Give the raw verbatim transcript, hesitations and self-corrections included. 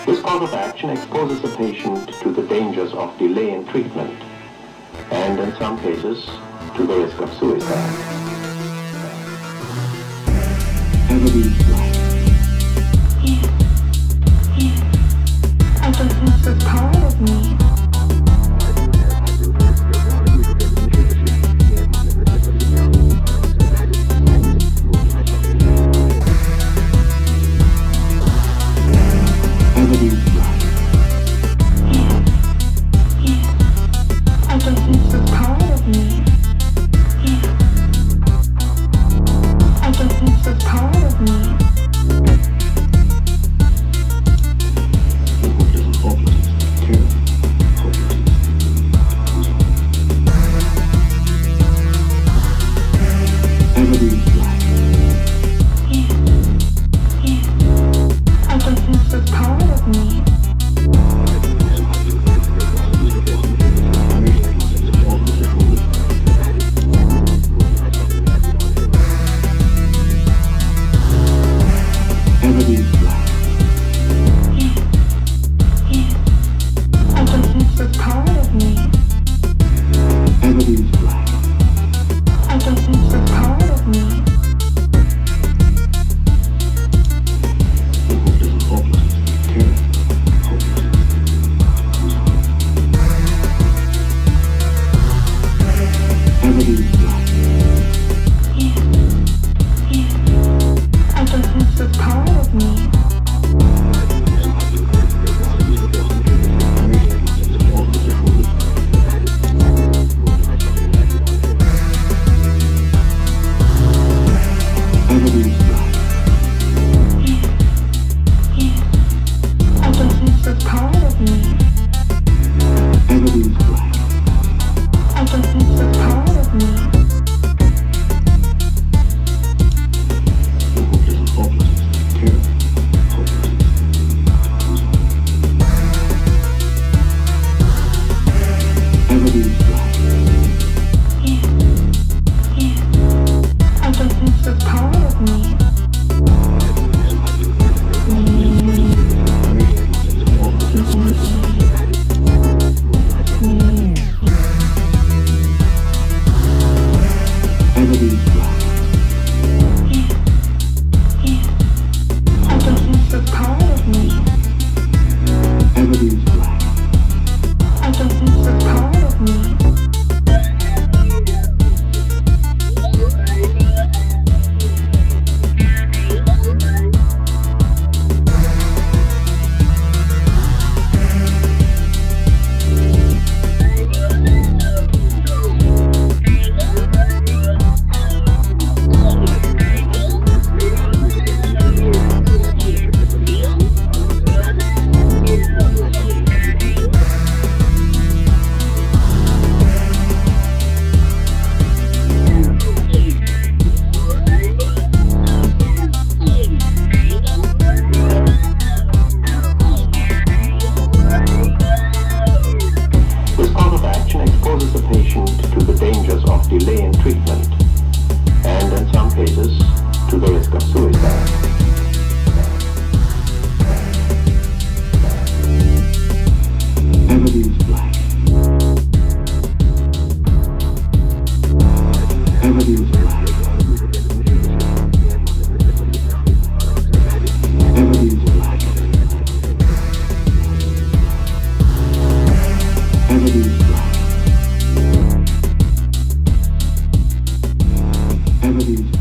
This course of action exposes the patient to the dangers of delay in treatment and, in some cases, to the risk of suicide. Everybody's life. Yeah, yeah. I guess it's just part of me. Delay in treatment, and in some cases, to the risk of suicide. Everybody's black. Everybody's black. Everybody's black. Everybody's black. Everybody's